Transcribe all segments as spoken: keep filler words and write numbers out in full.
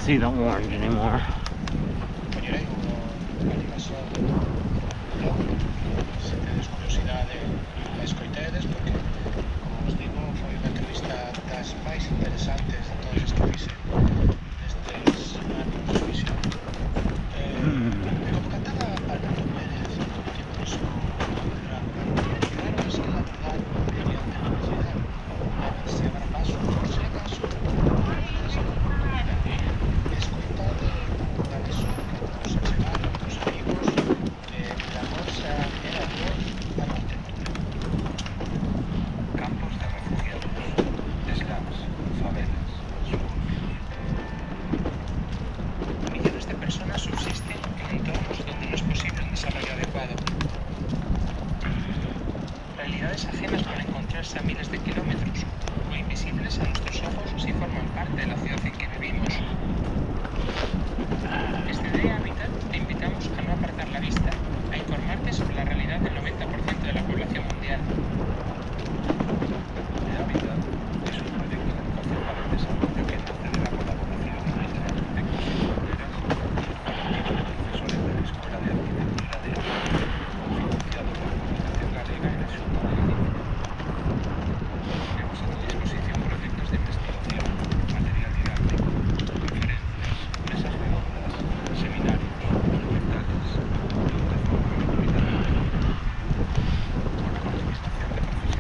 see the orange anymore. Realidades ajenas para encontrarse a miles de kilómetros o invisibles a nuestros ojos si forman parte de la ciudad en que vivimos. Desde The Habitat te invitamos a no apartar la vista, a informarte sobre la realidad del noventa por ciento de la población mundial. The Habitat es un proyecto de educación para el desarrollo que nace de la colaboración entre arquitectos sin fronteras y profesores de la Escuela de Arquitectura de Habitat, financiado por la Fundación Galega en el sur de Galicia. Tenemos a tu disposición proyectos de investigación, material didáctico, conferencias, mesas redondas, seminarios, documentales, todo de forma gratuita. Con la participación de profesores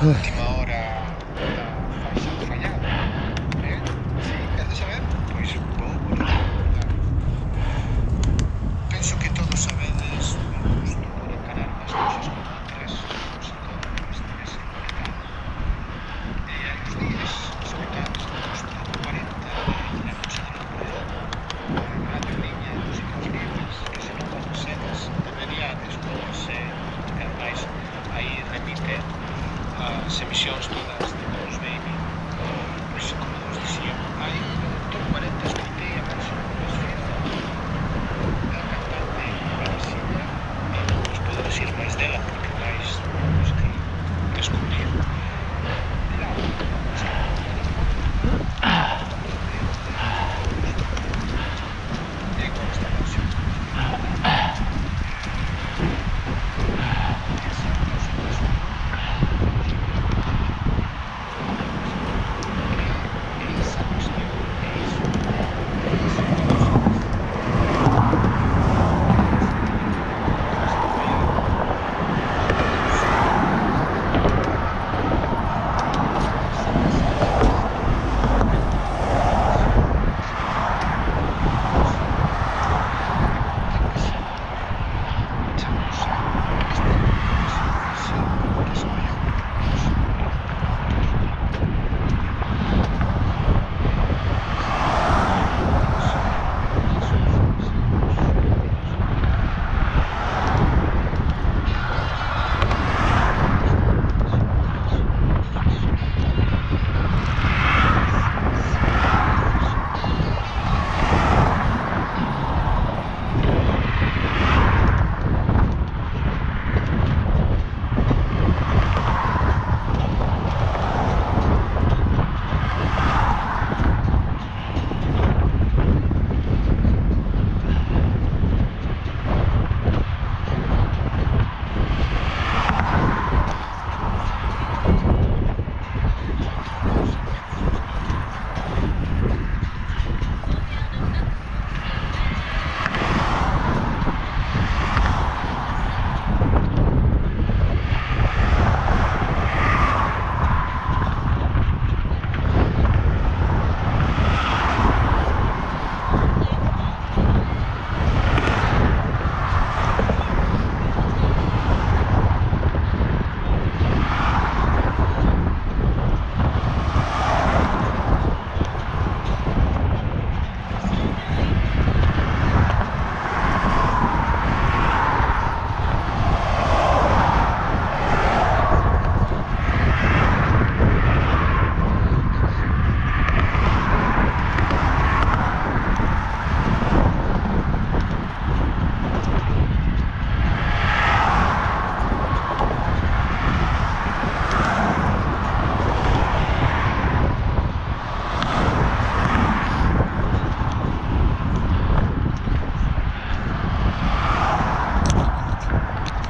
última hora ha fallado. Eh? Sí, queres saber? Pois vou por recordar. Penso que todos sabedes o meu gusto por encarar unhas cousas con outras, como se todo estivese conectado. E hai uns días, escoitados do posto cuarenta de La Noche de Locura, a radio liña de músicas libres que se non conocedes deberíades, pois, eh, ademais, aí remite as emisións todas